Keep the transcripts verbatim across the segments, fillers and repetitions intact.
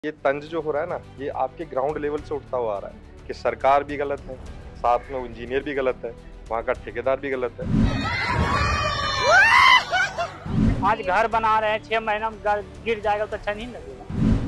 ये तंज जो हो रहा है ना, ये आपके ग्राउंड लेवल से उठता हुआ आ रहा है कि सरकार भी गलत है, साथ में इंजीनियर भी गलत है, वहाँ का ठेकेदार भी गलत है। आज घर बना रहे हैं, छह महीना में घर गिर जाएगा तो अच्छा नहीं लगेगा।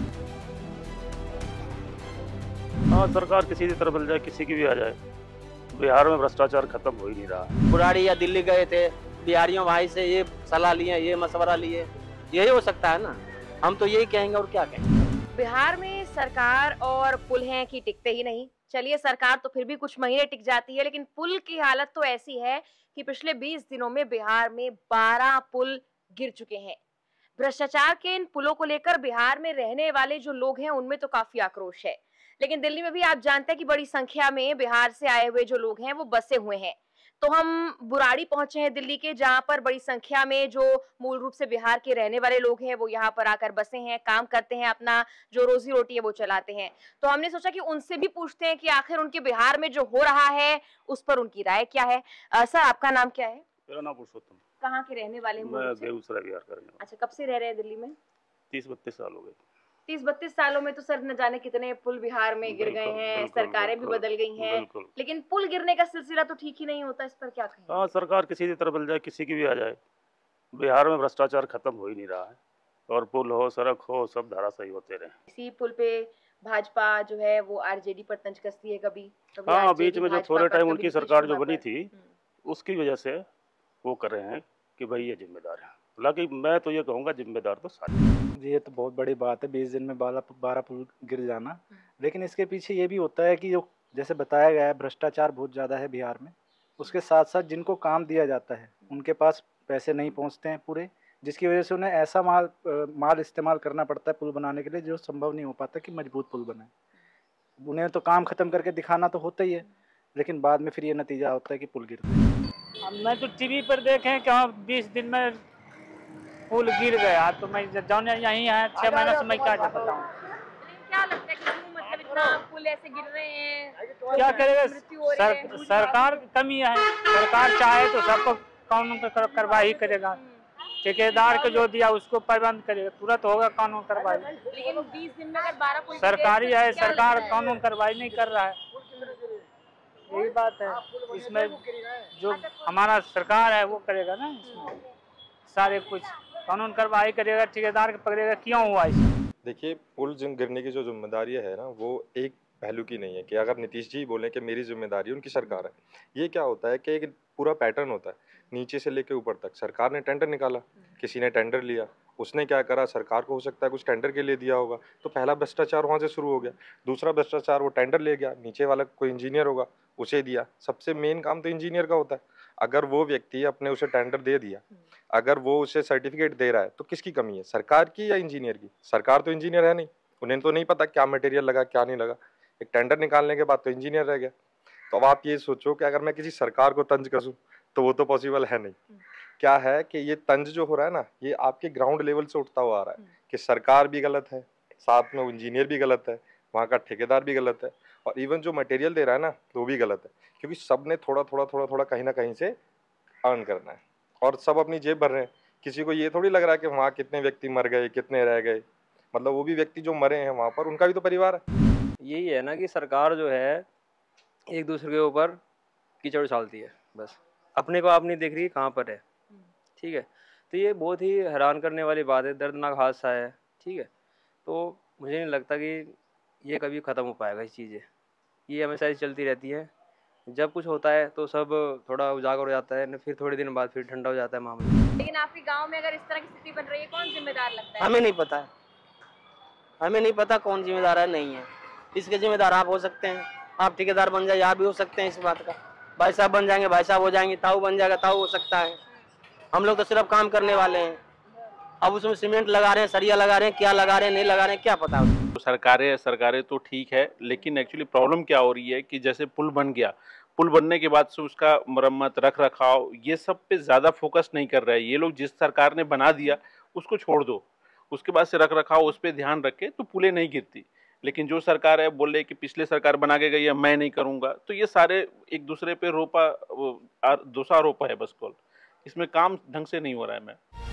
हाँ, सरकार किसी की तरफ मिल जाए, किसी की भी आ जाए, बिहार में भ्रष्टाचार खत्म हो ही नहीं रहा। बुराड़ी या दिल्ली गए थे, बिहारियों भाई से ये सलाह लिए, ये मशवरा लिए, यही हो सकता है ना। हम तो यही कहेंगे और क्या कहेंगे। बिहार में सरकार और पुल हैं कि टिकते ही नहीं। चलिए, सरकार तो फिर भी कुछ महीने टिक जाती है, लेकिन पुल की हालत तो ऐसी है कि पिछले बीस दिनों में बिहार में बारह पुल गिर चुके हैं। भ्रष्टाचार के इन पुलों को लेकर बिहार में रहने वाले जो लोग हैं उनमें तो काफी आक्रोश है, लेकिन दिल्ली में भी आप जानते हैं कि बड़ी संख्या में बिहार से आए हुए जो लोग हैं वो बसे हुए हैं। तो हम बुराड़ी पहुंचे हैं दिल्ली के, जहां पर बड़ी संख्या में जो मूल रूप से बिहार के रहने वाले लोग हैं वो यहां पर आकर बसे हैं, काम करते हैं, अपना जो रोजी रोटी है वो चलाते हैं। तो हमने सोचा कि उनसे भी पूछते हैं कि आखिर उनके बिहार में जो हो रहा है उस पर उनकी राय क्या है। आ, सर, आपका नाम क्या है? मेरा नाम पुरुषोत्तम। कहाँ के रहने वाले हैं? मैं बेगूसराय बिहार का रहने वाला। अच्छा, कब से रह रहे हैं दिल्ली में? तीस बत्तीस साल हो गए। तीस बत्तीस सालों में तो सर न जाने कितने पुल बिहार में गिर गए हैं, सरकारें भी बदल गई हैं, लेकिन पुल गिरने का सिलसिला तो ठीक ही नहीं होता। इस पर क्या कहें? हाँ, सरकार किसी की तरफ मिल जाए, किसी की भी आ जाए, बिहार में भ्रष्टाचार खत्म हो ही नहीं रहा है, और पुल हो, सड़क हो, सब धाराशायी होते रहे। इसी पुल पे भाजपा जो है वो आरजेडी पर तंज कसती है कभी कभी। हाँ, बीच में जो थोड़े टाइम उनकी सरकार जो बनी थी उसकी वजह से वो कर रहे हैं कि भाई ये जिम्मेदार है। हालांकि मैं तो ये कहूँगा जिम्मेदार तो सारे। ये तो बहुत बड़ी बात है, बीस दिन में बारह बारह पुल गिर जाना, लेकिन इसके पीछे ये भी होता है कि जो जैसे बताया गया है भ्रष्टाचार बहुत ज़्यादा है बिहार में। उसके साथ साथ जिनको काम दिया जाता है उनके पास पैसे नहीं पहुंचते हैं पूरे, जिसकी वजह से उन्हें ऐसा माल माल इस्तेमाल करना पड़ता है पुल बनाने के लिए जो संभव नहीं हो पाता कि मजबूत पुल बने। उन्हें तो काम ख़त्म करके दिखाना तो होता ही है, लेकिन बाद में फिर ये नतीजा होता है कि पुल गिरता है। मैं तो टीवी पर देखे कि हाँ बीस दिन में पुल गिर गया, तो मैं जाने यहीं है छह महीना से मैं क्या बताऊँ। क्या लगता है कि क्यों मतलब इतना पुल ऐसे गिर रहे हैं? क्या करेगा सर, सरकार की कमी है। सरकार चाहे तो सबको कानून पर कार्रवाई करेगा, ठेकेदार को जो दिया उसको पाबंद करेगा, तुरंत होगा कानून कार्रवाई। लेकिन बीस दिन में अगर बारह पुल सरकारी है, सरकार कानून कार्रवाई नहीं कर रहा है, यही बात है। इसमें जो हमारा सरकार है वो करेगा ना, इसमें सारे कुछ कानून कार्रवाई करेगा, ठेकेदार को पकड़ेगा क्यों हुआ ऐसा। देखिए, पुल गिरने की जो जिम्मेदारी है ना, वो एक पहलू की नहीं है कि अगर नीतीश जी बोले कि मेरी जिम्मेदारी उनकी सरकार है। ये क्या होता है कि एक पूरा पैटर्न होता है, नीचे से लेके ऊपर तक। सरकार ने टेंडर निकाला, किसी ने टेंडर लिया, उसने क्या करा, सरकार को हो सकता है कुछ टेंडर के लिए दिया होगा, तो पहला भ्रष्टाचार वहाँ से शुरू हो गया। दूसरा भ्रष्टाचार, वो टेंडर ले गया, नीचे वाला कोई इंजीनियर होगा उसे दिया। सबसे मेन काम तो इंजीनियर का होता है। अगर वो व्यक्ति अपने उसे टेंडर दे दिया, अगर वो उसे सर्टिफिकेट दे रहा है, तो किसकी कमी है, सरकार की या इंजीनियर की? सरकार तो इंजीनियर है नहीं, उन्हें तो नहीं पता क्या मटेरियल लगा क्या नहीं लगा। एक टेंडर निकालने के बाद तो इंजीनियर रह गया। तो अब आप ये सोचो कि अगर मैं किसी सरकार को तंज कसूं तो वो तो पॉसिबल है नहीं। क्या है कि ये तंज जो हो रहा है ना, ये आपके ग्राउंड लेवल से उठता हुआ आ रहा है कि सरकार भी गलत है, साथ में इंजीनियर भी गलत है, वहाँ का ठेकेदार भी गलत है, और इवन जो मटेरियल दे रहा है ना वो भी गलत है, क्योंकि सब ने थोड़ा थोड़ा थोड़ा थोड़ा कहीं ना कहीं से अर्न करना है और सब अपनी जेब भर रहे हैं। किसी को ये थोड़ी लग रहा है कि वहाँ कितने व्यक्ति मर गए, कितने रह गए। मतलब वो भी व्यक्ति जो मरे हैं वहाँ पर, उनका भी तो परिवार है। यही है ना कि सरकार जो है एक दूसरे के ऊपर कीचड़ उछालती है, बस अपने को आप नहीं देख रही कहाँ पर है। ठीक है, तो ये बहुत ही हैरान करने वाली बात है, दर्दनाक हादसा है। ठीक है, तो मुझे नहीं लगता कि ये कभी ख़त्म हो पाएगा। इस चीज़ें ये हमेशा ही चलती रहती है। जब कुछ होता है तो सब थोड़ा उजागर हो जाता है, फिर थोड़े दिन बाद फिर ठंडा हो जाता है मामला। लेकिन आपके गांव में अगर इस तरह की स्थिति बन रही है, कौन जिम्मेदार लगता है? हमें नहीं पता है, हमें नहीं पता कौन जिम्मेदार है, नहीं है। इसके जिम्मेदार आप हो सकते हैं, आप ठेकेदार बन जाए, आप भी हो सकते हैं इस बात का। भाई साहब बन जाएंगे, भाई साहब हो जाएंगे, ताऊ बन जाएगा, ताऊ हो सकता है। हम लोग तो सिर्फ काम करने वाले हैं। अब उसमें सीमेंट लगा रहे हैं, सरिया लगा रहे हैं, क्या लगा रहे हैं, नहीं लगा रहे हैं, क्या पता। तो सरकारें सरकारें तो ठीक है, लेकिन एक्चुअली प्रॉब्लम क्या हो रही है कि जैसे पुल बन गया, पुल बनने के बाद से उसका मरम्मत, रख रखाव, ये सब पे ज़्यादा फोकस नहीं कर रहा है ये लोग। जिस सरकार ने बना दिया उसको छोड़ दो, उसके बाद से रख रखाव उस पर ध्यान रखे तो पुलें नहीं गिरती। लेकिन जो सरकार है बोल रही कि पिछले सरकार बना के गई है, मैं नहीं करूँगा, तो ये सारे एक दूसरे पे रोपा दोषारोप है बस। कॉल इसमें काम ढंग से नहीं हो रहा है। मैं